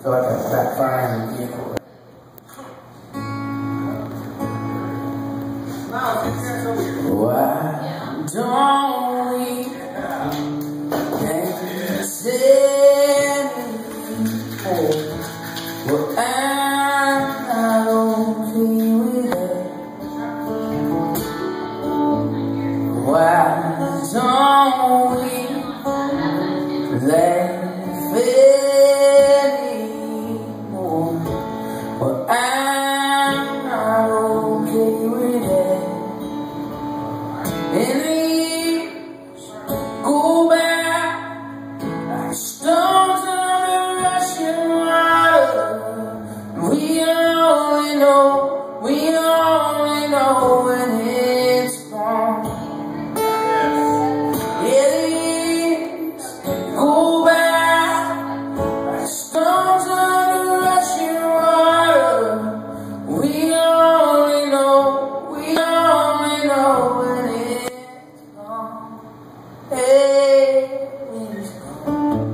feel like I'm backfiring again. Why don't we say anymore? Well, I'm not okay with it. Why don't we laugh anymore? Well, I'm not okay with it. And these go back like stones under rushing water. We only know when it's gone. Yeah, these go back like stones under rushing water. We only know when it's gone. Hey, it's gone.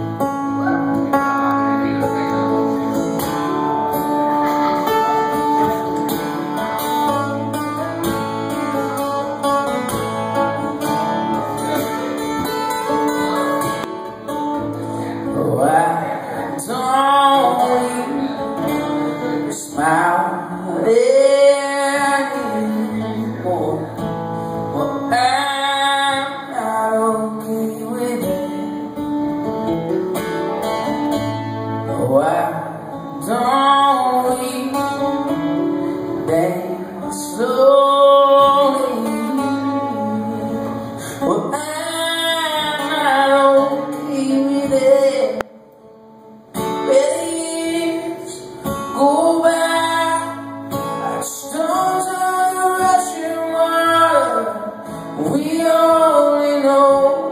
Why don't we smile anymore? Well, I'm not okay with it. Why don't we dance slowly? Well, I'm not okay with it. Please go back like stones on rushing water. We only know